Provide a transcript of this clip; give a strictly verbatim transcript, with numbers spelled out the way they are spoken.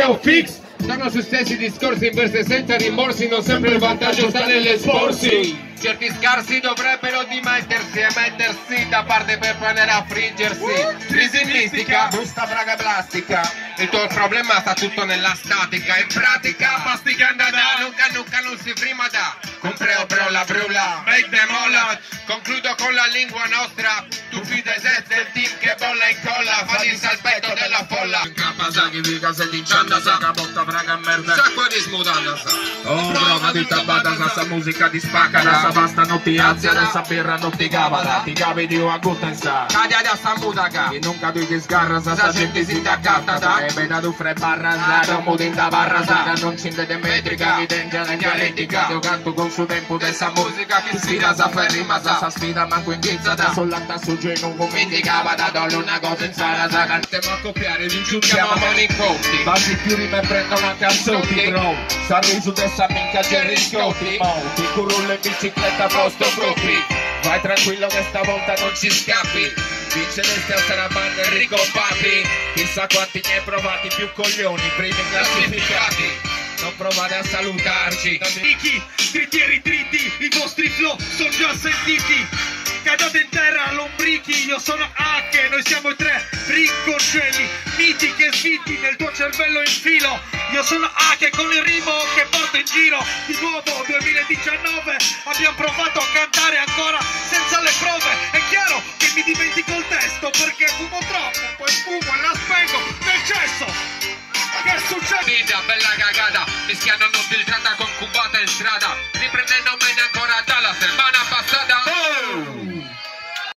o fix. Torno sui stessi discorsi in verse senza rimorsi, non sempre il vantaggio sta nell'esporsi. Certi scarsi dovrebbero dimettersi e mettersi da parte per provare a fringersi. Crisi mistica, busta braga plastica. Il tuo problema sta tutto nella statica. In pratica, pastica andata, nunca nunca non si prima da. Compreo però la brula, make them all out. Concludo con la lingua nostra. Tu fide se del team che bolla in colla. Fai il salpetto della folla. Kapazaki dica se ti cianda sa. Capotta braga merda. Sacco di smutanda sa. Oh, droga di tabata sa, sa musica di spacca. Basta non ti alzi, adesso birra non ti cava, ti capi di una gutta in sa. Cadia da sta mutaca, che non capi che sgarra, sa sta gente si ti accatta. E veda tu fre barra sa, non muti in da barra sa. Non scende de metrica, mi tenga la dialettica. Io canto con suo tempo dessa musica, chi sfida sa ferrima sa. Sa sfida manco in pizza da. Sollanta su giù non convindicava da dolle una cosa in sala sa. Cantiamo a copiare, rigiungiamo a i conti. Basi più rime prendono a canzotti, bro. Sorriso dessa minchia Jerry Scotti, mo. Ti curullo in bicicletta posto gruppi. Vai tranquillo che stavolta non ci scappi. Vinceresti a Saraman Enrico Papi. Chissà quanti ne hai provati, più coglioni, primi classificati. Non provate a salutarci. Amici, trittieri dritti, i vostri flow sono già sentiti. Cadate in terra, lombrichi, io sono H, noi siamo i tre rincorcelli, miti che sviti nel tuo cervello in filo. Io sono H con il rimo che porto in giro. Di nuovo duemiladiciannove abbiamo provato a cantare ancora senza le prove. È chiaro che mi dimentico il testo perché fumo troppo, poi fumo e la spengo nel cesso. Che succede? Vita, bella cagata, mischiando non filtrata con cubata in strada. Riprendendo me ancora da